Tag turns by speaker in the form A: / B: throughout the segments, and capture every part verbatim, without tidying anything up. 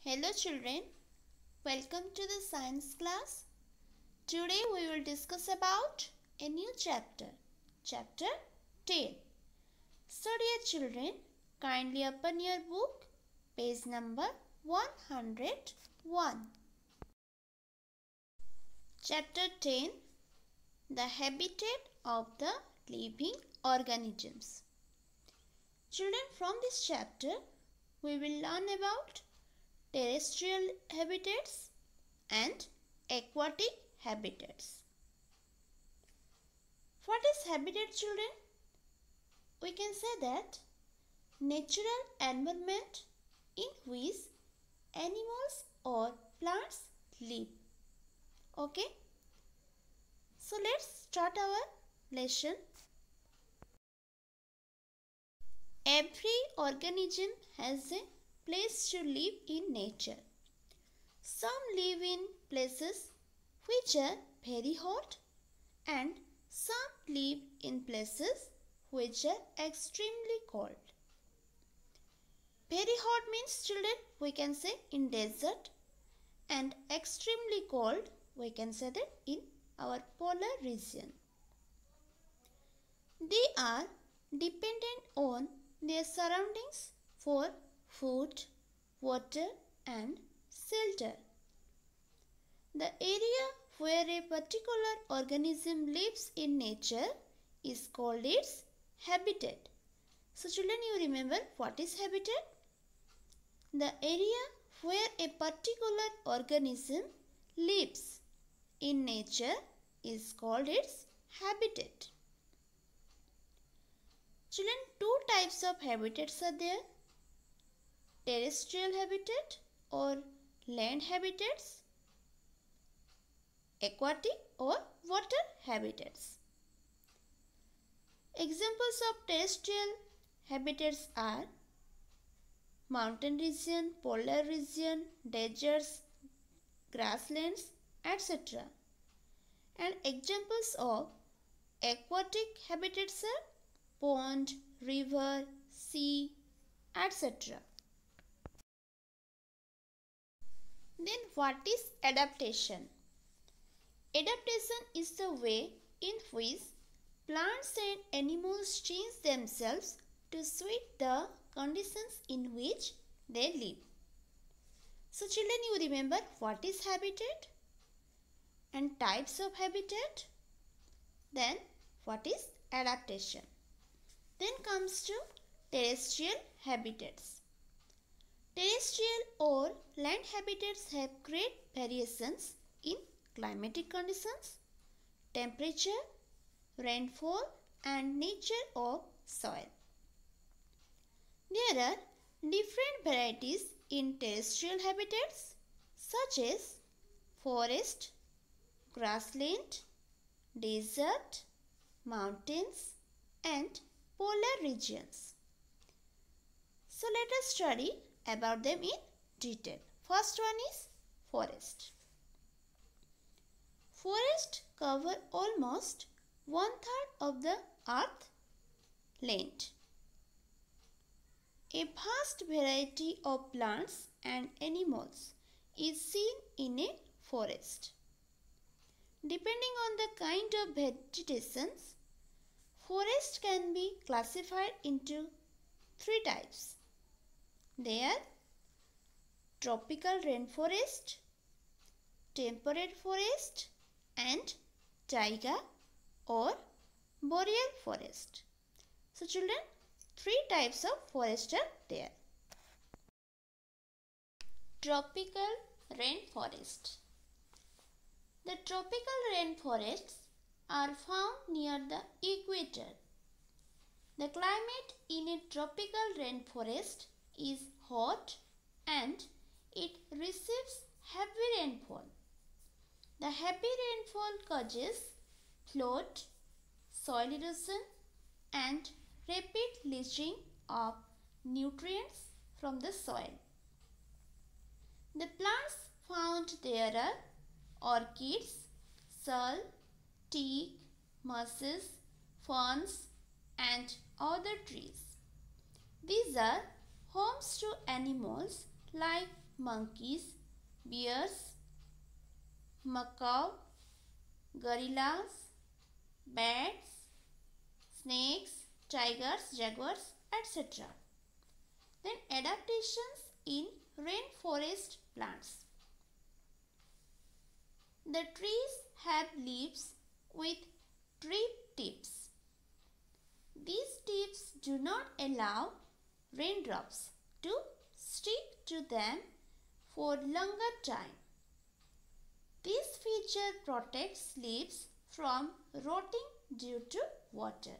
A: Hello children, welcome to the science class. Today we will discuss about a new chapter, chapter ten. So dear children, kindly open your book, page number one hundred one. Chapter ten, the habitat of the living organisms. Children, from this chapter we will learn about terrestrial habitats and aquatic habitats. What is habitat, children? We can say that natural environment in which animals or plants live. Okay? So let's start our lesson. Every organism has a place to live in nature. Some live in places which are very hot and some live in places which are extremely cold. Very hot means, children, we can say in desert, and extremely cold we can say that in our polar region. They are dependent on their surroundings for food, water and shelter. The area where a particular organism lives in nature is called its habitat. So children, you remember what is habitat? The area where a particular organism lives in nature is called its habitat. Children, two types of habitats are there. Terrestrial habitat or land habitats, aquatic or water habitats. Examples of terrestrial habitats are mountain region, polar region, deserts, grasslands, et cetera. And examples of aquatic habitats are pond, river, sea, et cetera. Then what is adaptation? Adaptation is the way in which plants and animals change themselves to suit the conditions in which they live. So children, you remember what is habitat and types of habitat. Then what is adaptation? Then comes to terrestrial habitats. Terrestrial or land habitats have great variations in climatic conditions, temperature, rainfall and nature of soil. There are different varieties in terrestrial habitats such as forest, grassland, desert, mountains and polar regions. So let us study about them in detail. First one is forest. Forests cover almost one third of the earth length. A vast variety of plants and animals is seen in a forest. Depending on the kind of vegetation, forest can be classified into three types. They are tropical rainforest, temperate forest and taiga or boreal forest. So children, three types of forest are there. Tropical rainforest. The tropical rainforests are found near the equator. The climate in a tropical rainforest is hot and it receives heavy rainfall. The heavy rainfall causes flood, soil erosion and rapid leaching of nutrients from the soil. The plants found there are orchids, shell, teak, mosses, ferns and other trees. These are homes to animals like monkeys, bears, macaw, gorillas, bats, snakes, tigers, jaguars, et cetera. Then adaptations in rainforest plants. The trees have leaves with tree tips. These tips do not allow raindrops to stick to them for longer time. This feature protects leaves from rotting due to water.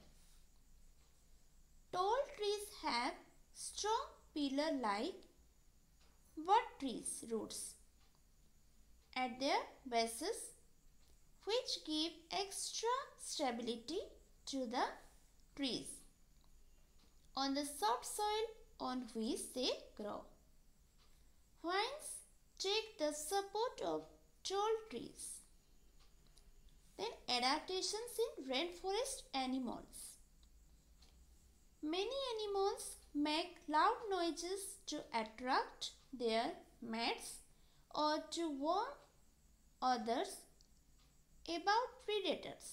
A: Tall trees have strong pillar-like buttress roots at their bases, which give extra stability to the trees on the soft soil on which they grow. Vines take the support of tall trees. Then adaptations in rainforest animals. Many animals make loud noises to attract their mates or to warn others about predators.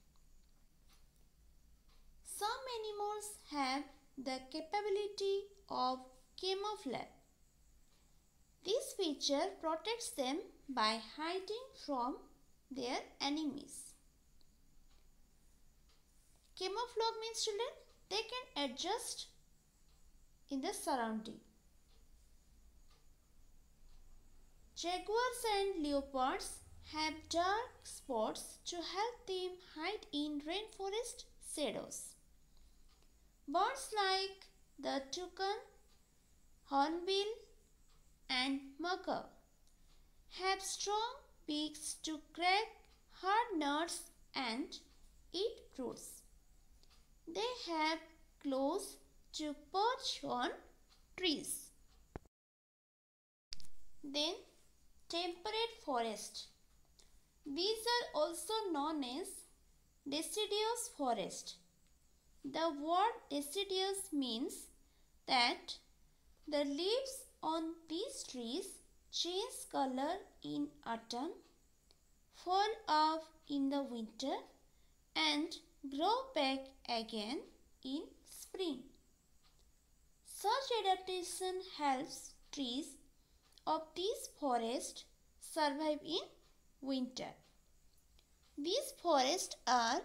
A: Some animals have the capability of camouflage. This feature protects them by hiding from their enemies. Camouflage means, children, they can adjust in the surrounding. Jaguars and leopards have dark spots to help them hide in rainforest shadows. Birds like the toucan, hornbill, and macaw have strong beaks to crack hard nuts and eat fruits. They have claws to perch on trees. Then temperate forest. These are also known as deciduous forest. The word deciduous means that the leaves on these trees change color in autumn, fall off in the winter, and grow back again in spring. Such adaptation helps trees of these forests survive in winter. These forests are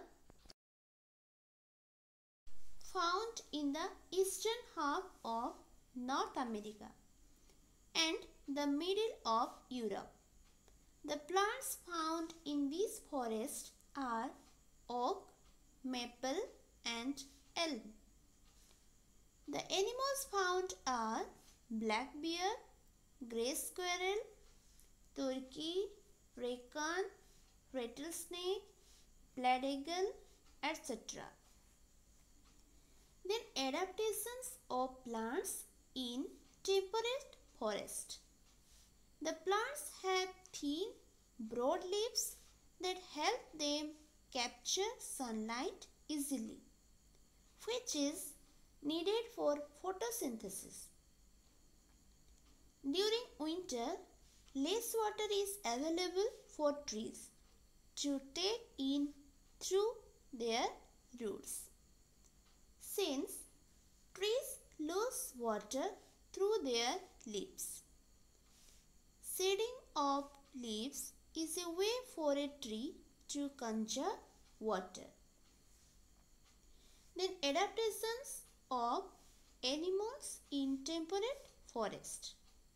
A: found in the eastern half of North America and the middle of Europe. The plants found in these forests are oak, maple, and elm. The animals found are black bear, grey squirrel, turkey, raccoon, rattlesnake, bald eagle, et cetera. Then adaptations of plants in temperate forest. The plants have thin, broad leaves that help them capture sunlight easily, which is needed for photosynthesis. During winter, less water is available for trees to take in through their roots. Since trees lose water through their leaves, shedding of leaves is a way for a tree to conserve water. Then adaptations of animals in temperate forest.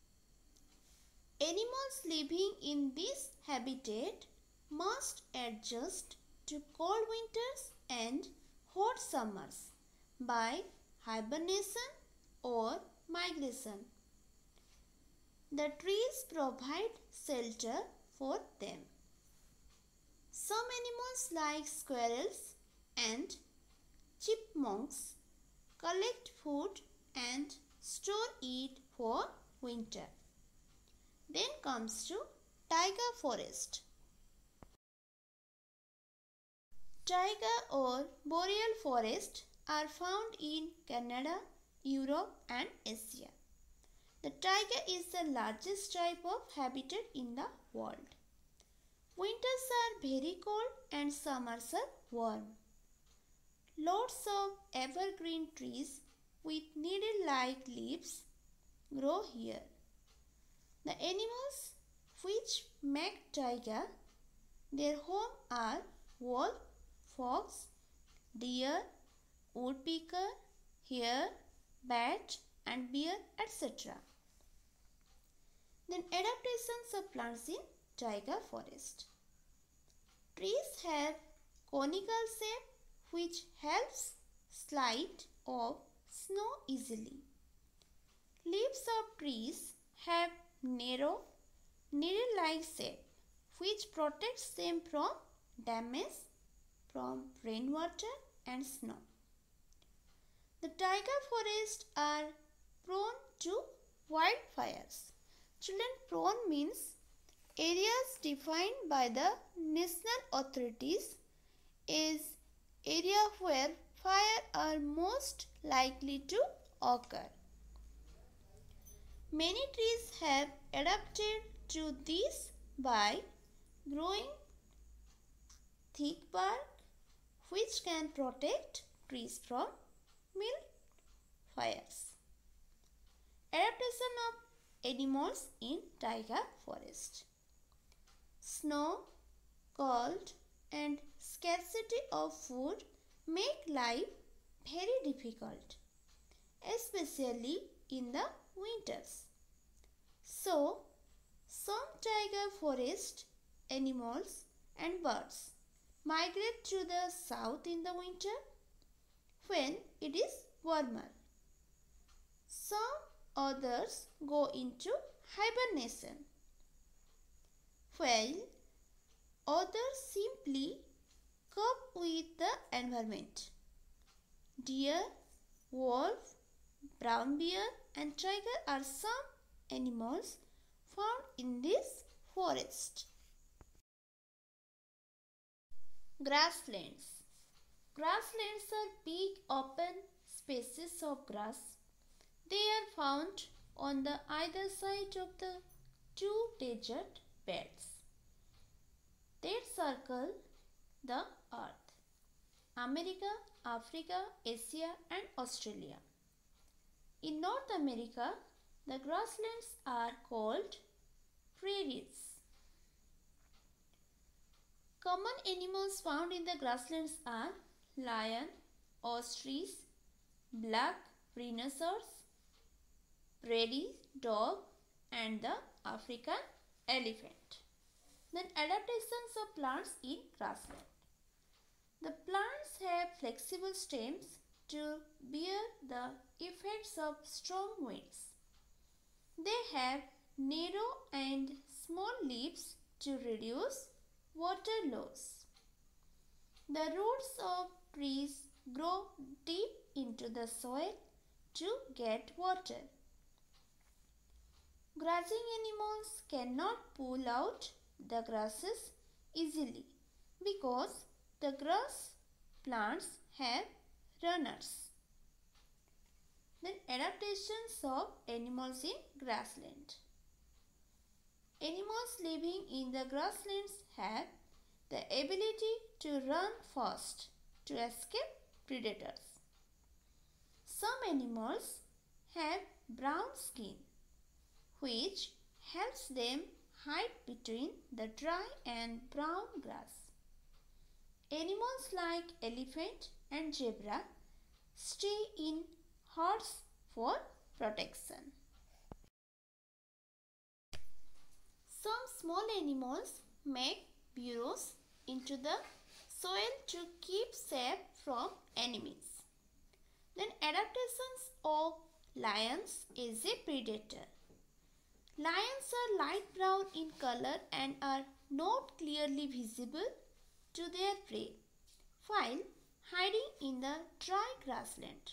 A: Animals living in this habitat must adjust to cold winters and hot summers by hibernation or migration. The trees provide shelter for them. Some animals like squirrels and chipmunks collect food and store it for winter. Then comes to taiga forest. Taiga or boreal forest are found in Canada, Europe and Asia. The taiga is the largest type of habitat in the world. Winters are very cold and summers are warm. Lots of evergreen trees with needle-like leaves grow here. The animals which make taiga their home are wolf, fox, deer, woodpecker, hare, bat and bear, et cetera. Then adaptations of plants in taiga forest. Trees have conical shape which helps slide off snow easily. Leaves of trees have narrow, needle-like shape which protects them from damage from rainwater and snow. The taiga forests are prone to wildfires. Children, prone means areas defined by the national authorities is area where fire are most likely to occur. Many trees have adapted to this by growing thick bark which can protect trees from mill fires. Adaptation of animals in taiga forest. Snow, cold and scarcity of food make life very difficult, especially in the winters. So, some taiga forest animals and birds migrate to the south in the winter when it is warmer. Some others go into hibernation, while others simply cope with the environment. Deer, wolf, brown bear and tiger are some animals found in this forest. Grasslands. Grasslands are big open spaces of grass. They are found on the either side of the two desert beds. They circle the earth: America, Africa, Asia and Australia. In North America, the grasslands are called prairies. Common animals found in the grasslands are lion, ostrich, black rhinoceros, prairie dog and the African elephant. Then adaptations of plants in grassland. The plants have flexible stems to bear the effects of strong winds. They have narrow and small leaves to reduce water loss. The roots of trees grow deep into the soil to get water. Grazing animals cannot pull out the grasses easily because the grass plants have runners. Then adaptations of animals in grassland. Animals living in the grasslands have the ability to run fast to escape predators. Some animals have brown skin which helps them hide between the dry and brown grass. Animals like elephant and zebra stay in herds for protection. Some small animals make burrows into the soil to keep safe from enemies. Then adaptations of lions as a predator. Lions are light brown in color and are not clearly visible to their prey while hiding in the dry grassland.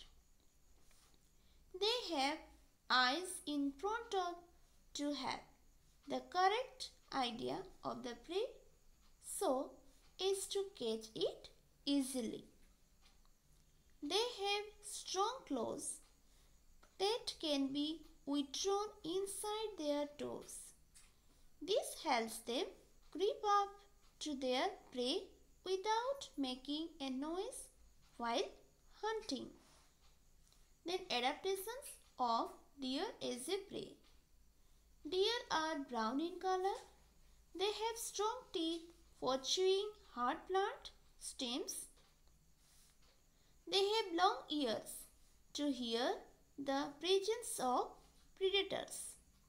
A: They have eyes in front of to have the correct idea of the prey so as to catch it easily. They have strong claws that can be withdrawn inside their toes. This helps them creep up to their prey without making a noise while hunting. Then adaptations of deer as a prey. Deer are brown in color. They have strong teeth for chewing hard plant stems. They have long ears to hear the presence of predators.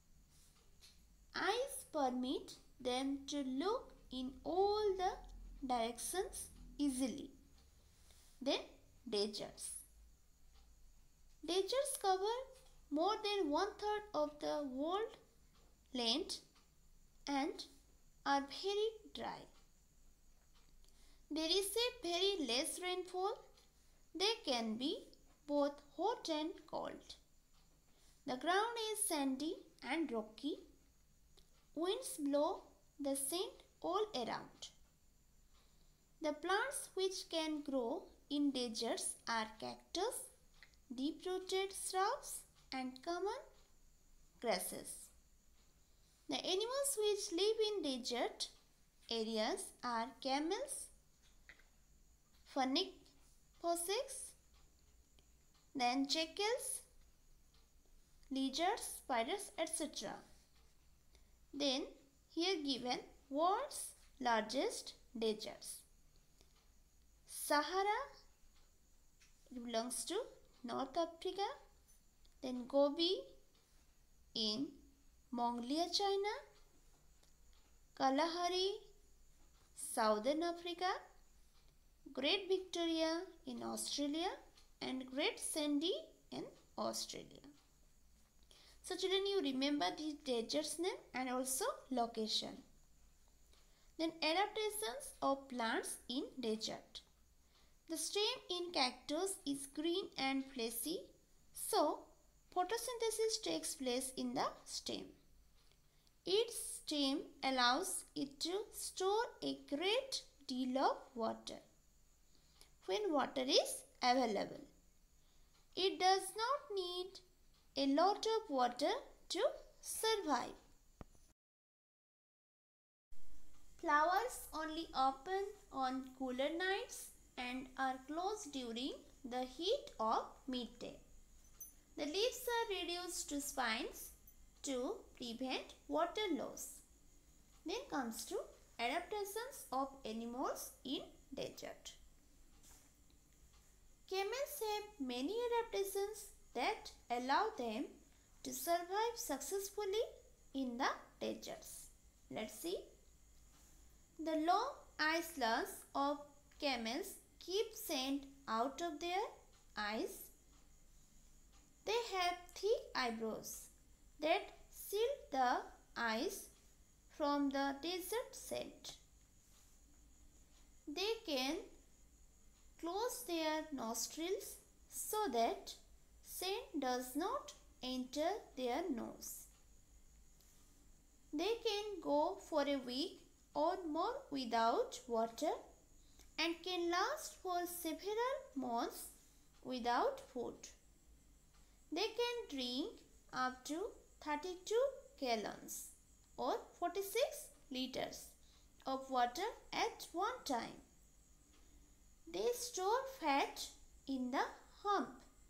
A: Eyes permit them to look in all the directions easily. Then deserts. Deserts cover more than one third of the world length and are very dry. They receive very less rainfall. They can be both hot and cold. The ground is sandy and rocky. Winds blow the sand all around. The plants which can grow in deserts are cactus, deep-rooted shrubs and common grasses. The animals which live in desert areas are camels, fennec foxes, then jackals, lizards, spiders, et cetera. Then here given world's largest deserts. Sahara belongs to North Africa. Then Gobi in Mongolia, China. Kalahari, Southern Africa. Great Victoria in Australia and Great Sandy in Australia. So children, you remember the desert's name and also location. Then adaptations of plants in desert. The stem in cactus is green and fleshy, so photosynthesis takes place in the stem. Its stem allows it to store a great deal of water when water is available. It does not need a lot of water to survive. Flowers only open on cooler nights and are closed during the heat of midday. The leaves are reduced to spines to prevent water loss. Then comes to adaptations of animals in desert. Camels have many adaptations that allow them to survive successfully in the deserts. Let's see. The long eyelashes of camels keep sand out of their eyes. They have thick eyebrows that shield the eyes from the desert sand. They can close their nostrils so that sand does not enter their nose. They can go for a week or more without water and can last for several months without food. They can drink up to thirty-two gallons or forty-six liters of water at one time. They store fat in the hump.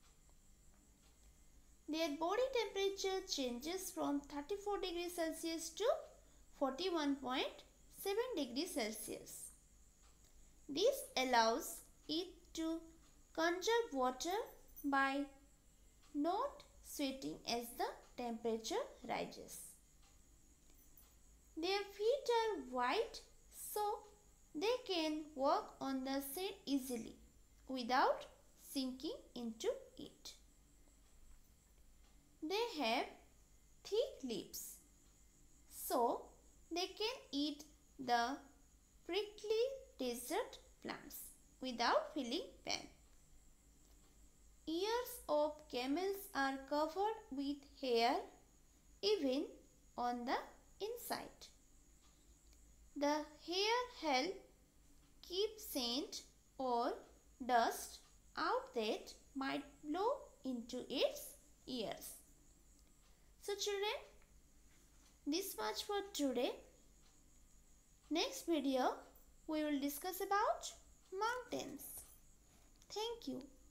A: Their body temperature changes from thirty-four degrees Celsius to forty-one point seven degrees Celsius. This allows it to conserve water by not sweating as the temperature rises. Their feet are white, so they can walk on the sand easily without sinking into it. They have thick lips, so they can eat the prickly desert plants without feeling pain. Ears of camels are covered with hair even on the inside. The hair helps keep sand or dust out that might blow into its ears. So children, this much for today. Next video we will discuss about mountains. Thank you.